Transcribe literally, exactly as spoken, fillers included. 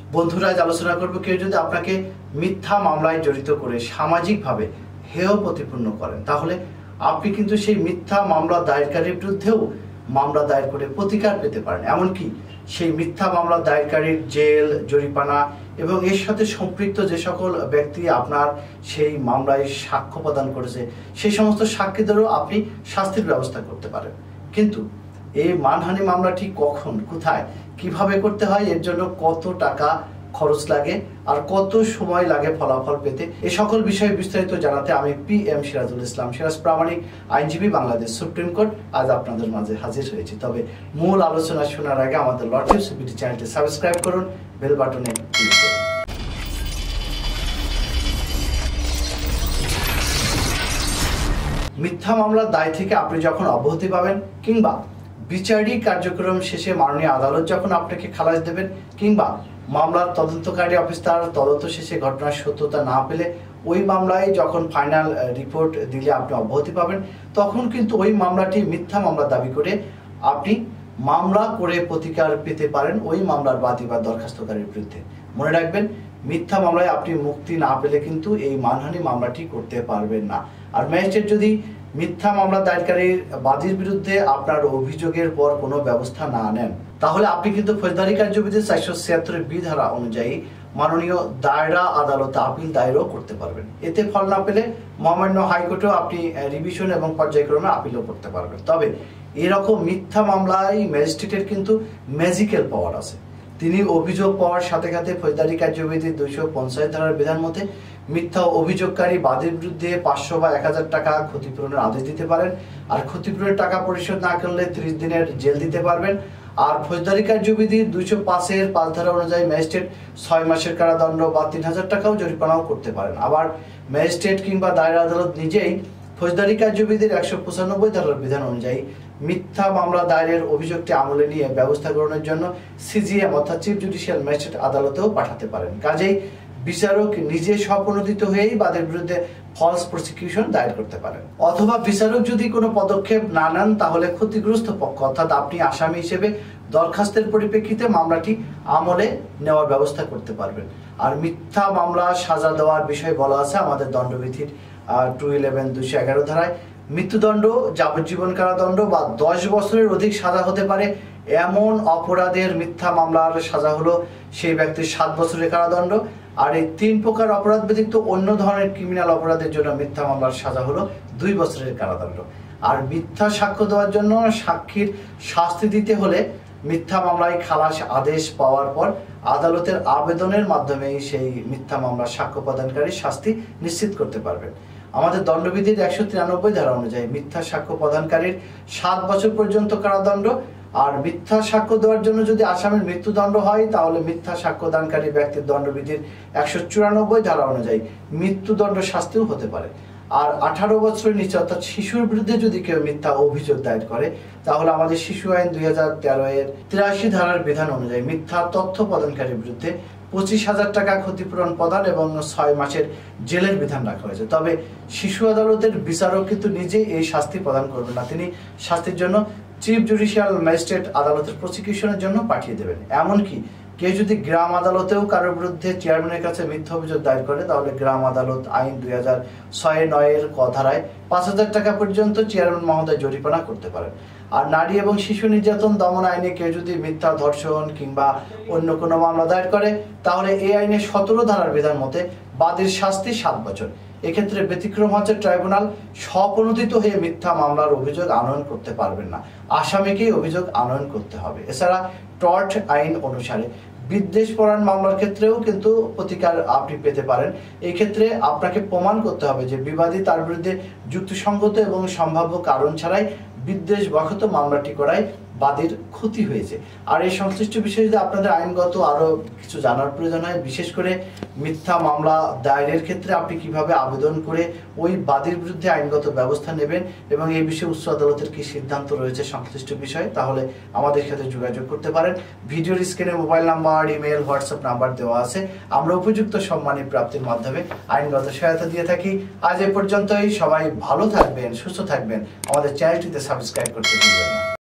বন্ধুরা, আজ আলোচনা করব কেউ যদি আপনাকে মিথ্যা মামলায় জড়িত করে সামাজিকভাবে হেয় প্রতিপন্ন করেন, তাহলে আপনি কিন্তু সেই মিথ্যা মামলা দায়েরকারীর বিরুদ্ধেও মামলা দায়ের করে প্রতিকার পেতে পারেন। এমনকি সেই মিথ্যা মামলা দায়েরকারীর জেল, জরিমানা এবং এর সাথে সম্পৃক্ত যে সকল ব্যক্তি আপনার সেই মামলায় সাক্ষ্য প্রদান করেছে সেই সমস্ত সাক্ষীদেরও আপনি শাস্তির ব্যবস্থা করতে পারেন। কিন্তু এই মানহানি মামলাটি কখন, কোথায়, কিভাবে করতে হয়, এর জন্য কত টাকা খরচ লাগে আর কত সময় লাগে ফলাফল পেতে, এই সকল বিষয়ে বিস্তারিত জানাতে আমি পি এম সিরাজুল ইসলাম সিরাজ প্রামাণিক আইনজীবী, বাংলাদেশ সুপ্রিম কোর্ট, আজ আপনাদের মাঝে হাজির হয়েছি। তবে মূল আলোচনা শোনার আগে আমাদের ল টিপস বিডি চ্যানেলটি সাবস্ক্রাইব করুন, বেল বাটনে ক্লিক করুন। মিথ্যা মামলার দায় থেকে আপনি যখন অব্যাহতি পাবেন কিংবা বিচারিক কার্যক্রম শেষে মাননীয় আদালত যখন আপনাকে খালাস দেবেন কিংবা মামলার তদন্তকারী অফিসার তদন্ত শেষে ঘটনার সত্যতা না পেলে ওই মামলায় যখন ফাইনাল রিপোর্ট দিলে আপনি অব্যাহতি পাবেন, তখন কিন্তু ওই মামলাটি মিথ্যা মামলা দাবি করে আপনি মামলা করে প্রতিকার পেতে পারেন ওই মামলার বাদী বা দরখাস্তকারীর বিরুদ্ধে। মনে রাখবেন, মিথ্যা মামলায় আপনি মুক্তি না পেলে কিন্তু এই মানহানি মামলাটি করতে পারবেন না। আর ম্যাজিস্ট্রেট যদি মিথ্যা মামলা দায়েরকারীর বাদীর বিরুদ্ধে আপনার অভিযোগের পর কোনো ব্যবস্থা না নেন, তাহলে আপনি কিন্তু ফৌজদারি কার্যবিধি চারশো ছিয়াত্তরের বি ধারা অনুযায়ী মাননীয় দায়রা আদালতে আপিল দায়েরও করতে পারবেন। এতে ফল না পেলে মহামান্য হাইকোর্টেও আপনি রিভিশন এবং পর্যায়ক্রমে আপিলও করতে পারবেন। তবে এরকম মিথ্যা মামলায় ম্যাজিস্ট্রেটের কিন্তু ম্যাজিক্যাল পাওয়ার আছে। তিনি অভিযোগ পাওয়ার সাথে সাথে ফৌজদারি কার্যবিধি দুইশো পঞ্চাশ ধারার বিধান মতে মিথ্যা অভিযোগকারী বাদীর বিরুদ্ধে পাঁচশো বা এক হাজার টাকা ক্ষতিপূরণের আদেশ দিতে পারেন। আর ক্ষতিপূরণের টাকা পরিশোধ না করলে ত্রিশ দিনের জেল দিতে পারবেন। আর ফৌজদারি কার্যবিধি দুইশো পাঁচের পাঁচ ধারা অনুযায়ী ম্যাজিস্ট্রেট ছয় মাসের কারাদণ্ড বা তিন হাজার টাকাও জরিমানাও করতে পারেন। আবার ম্যাজিস্ট্রেট কিংবা দায়রা আদালত নিজেই ফৌজদারি কার্যবিধির একশো পঁচানব্বই ধারার বিধান অনুযায়ী মিথ্যা মামলা দায়েরের অভিযোগটি আমলে নিয়ে ব্যবস্থা গ্রহণের জন্য সিজিএম অর্থাৎ চিফ জুডিশিয়াল ম্যাজিস্ট্রেট আদালতেও পাঠাতে পারেন। কাজেই বিচারক নিজে স্বপ্রণোদিত হয়েই বাদের বিরুদ্ধে ফলস প্রসিকিউশন দায়ের করতে পারেন। অথবা বিচারক যদি কোনো পদক্ষেপ না নেন, তাহলে ক্ষতিগ্রস্ত পক্ষ অর্থাৎ আপনি আসামি হিসেবে দরখাস্তের পরিপ্রেক্ষিতে মামলাটি আমলে নেওয়ার ব্যবস্থা করতে পারবেন। আর মিথ্যা মামলা সাজা দেওয়ার বিষয়ে বলা আছে আমাদের দণ্ডবিধির টু ইলেভেন দুইশো এগারো ধারায়। মৃত্যুদণ্ড, যাবজ্জীবন কারাদণ্ড বা দশ বছরের অধিক সাজা হতে পারে এমন অপরাধের মিথ্যা মামলার সাজা হলো সেই ব্যক্তির সাত বছরের কারাদণ্ড। আর এই তিন প্রকার অপরাধ ব্যতীত অন্য ধরনের ক্রিমিনাল অপরাধের জন্য মিথ্যা মামলার সাজা হলো দুই বছরের কারাদণ্ড। আর মিথ্যা সাক্ষ্য দেওয়ার জন্য সাক্ষীর শাস্তি দিতে হলে মিথ্যা মামলায় খালাস আদেশ পাওয়ার পর আদালতের আবেদনের মাধ্যমেই সেই মিথ্যা মামলার সাক্ষ্য প্রদানকারী শাস্তি নিশ্চিত করতে পারবেন। আমাদের দণ্ডবিধির একশো তিরানব্বই ধারা অনুযায়ী মিথ্যা সাক্ষ্য প্রদানকারীর সাত বছর পর্যন্ত কারাদণ্ড। আর মিথ্যা সাক্ষ্য দেওয়ার জন্য যদি আসামির মৃত্যুদণ্ড হয়, তাহলে মিথ্যা সাক্ষ্য দানকারী ব্যক্তির দণ্ডবিধির একশো চুরানব্বই ধারা অনুযায়ী মৃত্যুদণ্ড শাস্তিও হতে পারে। আর আঠারো বছরের নিচে অর্থাৎ শিশুর বিরুদ্ধে যদি কেউ মিথ্যা অভিযোগ দায়ের করে, তাহলে আমাদের শিশু আইন দুই হাজার তেরো এর তিরাশি ধারার বিধান অনুযায়ী মিথ্যা তথ্য প্রদানকারীর বিরুদ্ধে পঁচিশ হাজার টাকা ক্ষতিপূরণ প্রদান এবং ছয় মাসের জেলের বিধান রাখা হয়েছে। তবে শিশু আদালতের বিচারক কিন্তু নিজে এই শাস্তি প্রদান করবেন না, তিনি শাস্তির জন্য চিফ জুডিশিয়াল ম্যাজিস্ট্রেট আদালতের প্রসিকিউশনের জন্য পাঠিয়ে দেবেন। এমনকি কেউ যদি গ্রাম আদালতেও কারোর বিরুদ্ধে চেয়ারম্যানের কাছে মিথ্যা অভিযোগ দায়ের করে, তাহলে গ্রাম আদালত আইন দুই হাজার ছয় নয়ের ক ধারায় পাঁচ হাজার টাকা পর্যন্ত চেয়ারম্যান মহোদয় জরিমানা করতে পারেন। আর নারী এবং শিশু নির্যাতন দমন আইনে কেউ যদি মিথ্যা ধর্ষণ কিংবা অন্য কোনো মামলা দায়ের করে, তাহলে এই আইনের সতেরো ধারার বিধান মতে বাদীর শাস্তি সাত বছর। এক্ষেত্রে ব্যতিক্রম হচ্ছে ট্রাইব্যুনাল স্বপ্রণোদিত হয়ে মিথ্যা মামলার অভিযোগ আনয়ন করতে পারবেন না, আসামিকেই অভিযোগ আনয়ন করতে হবে। এছাড়া টর্ট আইন অনুসারে বিদ্বেষপরায়ণ মামলার ক্ষেত্রেও কিন্তু প্রতিকার আপনি পেতে পারেন। এই ক্ষেত্রে আপনাকে প্রমাণ করতে হবে যে বিবাদী তার বিরুদ্ধে যুক্তিসঙ্গত এবং সম্ভাব্য কারণ ছাড়াই বিদ্বেষ বশত মামলাটি করায় বাদীর ক্ষতি হয়েছে। আর এই সংশ্লিষ্ট বিষয়ে যদি আপনাদের আইনগত আরো কিছু জানার প্রয়োজন হয়, বিশেষ করে মিথ্যা মামলা দায়েরের ক্ষেত্রে আপনি কিভাবে আবেদন করে ওই বাদীর বিরুদ্ধে আইনগত ব্যবস্থা নেবেন এবং এই বিষয়ে উচ্চ আদালতের কি সিদ্ধান্ত রয়েছে সংশ্লিষ্ট বিষয়ে, তাহলে আমাদের সাথে যোগাযোগ করতে পারেন। ভিডিওর স্ক্রিনে mobile number, email, WhatsApp number দেওয়া আছে। আমরা উপযুক্ত সম্মানী প্রাপ্তির মাধ্যমে আইনগত সহায়তা দিয়ে থাকি। আজ এ পর্যন্তই। সবাই ভালো থাকবেন, সুস্থ থাকবেন। আমাদের চ্যানেলটিতে সাবস্ক্রাইব করতে ভুলবেন না।